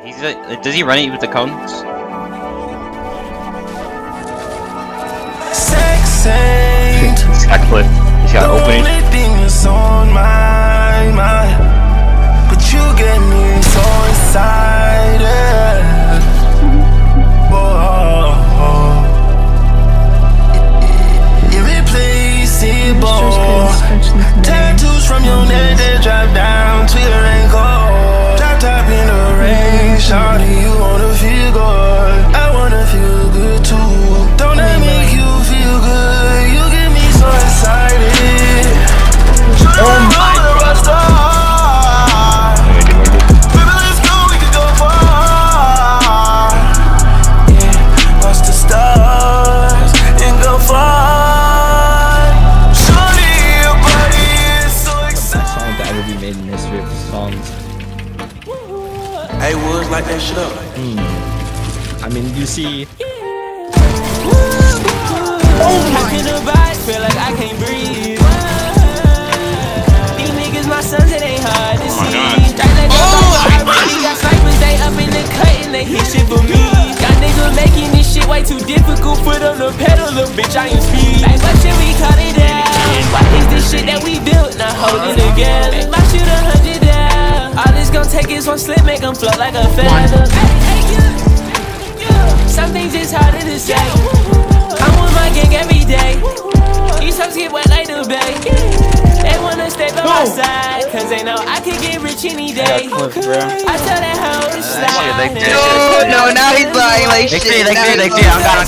Does he run it with the cones? He's got clip. He's got opening. On my mind, but you get me so excited. Whoa, irreplaceable. Tattoos from your neck that drop down to your ankle. Drop top in the rain, shawty, you wanna feel good. I wanna feel good too. Don't that make you feel good? You get me so excited. Oh my God. Baby, let's go, we can go far. Yeah, watch the stars and go far. Shorty, your body is so exciting. Best song to ever be made in history of songs. Hey, Woods, light that shit up. I mean, you see. Oh my! Feel like I can't breathe. These niggas, my sons, it ain't hard to see. I really got snipers, they up in the cut and they hit shit for me. Got niggas making this shit way too difficult. Foot on the pedal, little bitch, I am speed. Like, what should we call it out? What is this shit that we built? Not holding together. Make my shit 100 down. All this gon' take is one slip, make them float like a feather. Some things just harder to say. I'm with my gang every day. These hoes get wet like the bay. They wanna stay by my side, cause they know I can get rich any day. I tell that hoe to slide. No, now he's lying like shit. I'm gone.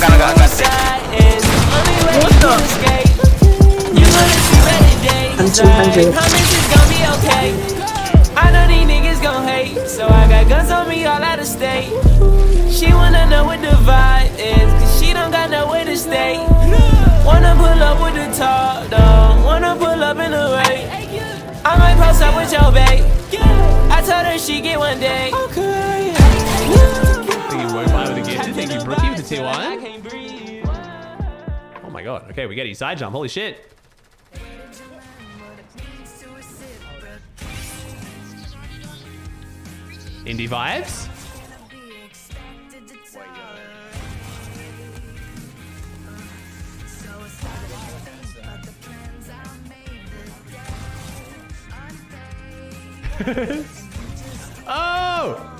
What the? You wanna see better days. I'm 200. Promise it's gonna be okay. I know these niggas gon' hate, so I got guns on me all out of state. She wanna know what the vibe is, cause she don't got nowhere to stay. Wanna pull up with the top down, wanna pull up in the way. I might post up with your babe. I told her she get one day. Okay. Think you won't buy it again? Thank you, Brookie, with the T1. Oh my god. Okay, we get you side jump. Holy shit. Indie vibes. Oh!